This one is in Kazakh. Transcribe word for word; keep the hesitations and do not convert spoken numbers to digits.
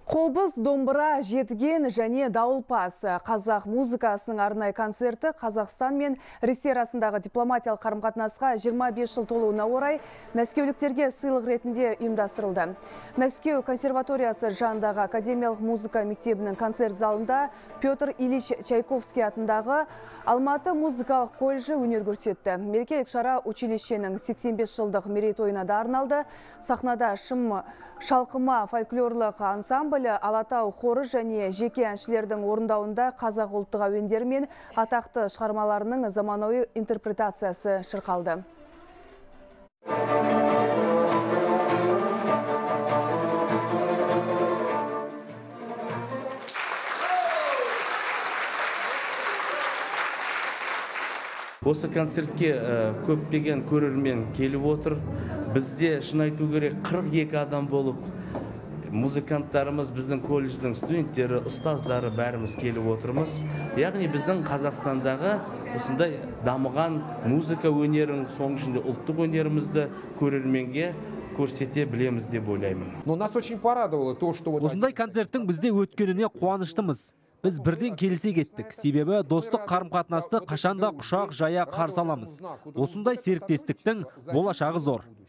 Қобыз, домбыра, жетген және дауылпаз. Қазақ музыкасының арнайы концерті Қазақстан мен Ресей арасындағы дипломатиялық қарым-қатынасқа жиырма бес жыл толуына орай мәскеуліктерге сыйлық ретінде ұйымдастырылды. Мәскеу консерваториясы жанындағы академиялық музыка мектебінің концерт залында Петр Ильич Чайковский атындағы Алматы музыкалық колледжі өнер көрсетті. Мерекелік шара училищенің сексен бес жылдық мерейтойына да арналды. Сахнада шым шалқыма фольклорлық ансамблі, Алатау хоры және жеке әншілердің орындауында қазақ ұлттық әуендері мен атақты шығармаларының заманауи интерпретациясы шырқалды. Осы концертке көптеген көрермен келіп отыр. Бізде шын айту керек қырық екі адам болып, музыканттарымыз, біздің колледждің студенттері, ұстаздары бәріміз келіп отырмыз. Яғни біздің Қазақстандағы осындай дамыған музыка өнерін, соның ішінде ұлттық өнерімізді көрерменге көрсете білеміз деп ойлаймын. Осындай концерттің бізде өткеніне қуаныштымыз. Біз бірден келісе кеттік, себебі достық қарым-қатынасты қашанда құшақ жая қарсы аламыз. Осындай серіктестіктің болашағы зор.